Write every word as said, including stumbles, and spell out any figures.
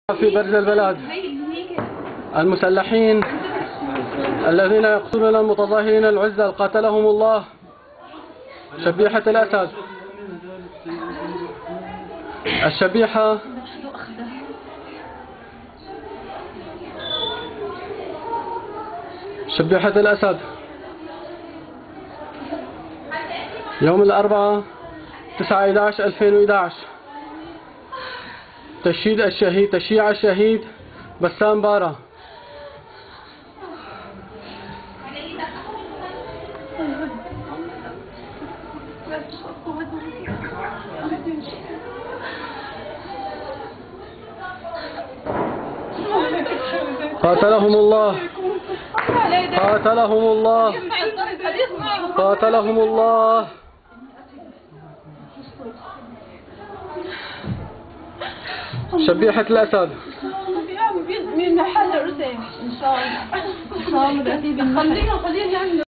في برز البلد المسلحين الذين يقتلون المتظاهرين العزل قاتلهم الله. شبيحة الأسد، الشبيحة شبيحة الأسد يوم الأربعاء تسعة أحد عشر ألفين وأحد عشر. تشييد الشهيد تشييع الشهيد بسام بارة. قاتلهم الله قاتلهم الله قاتلهم الله. شبيحة الأسد من محل رسم إن شاء الله إن شاء الله